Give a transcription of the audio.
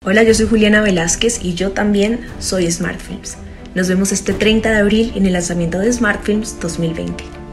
Hola, yo soy Juliana Velázquez y yo también soy SmartFilms. Nos vemos este 30 de abril en el lanzamiento de SmartFilms 2020.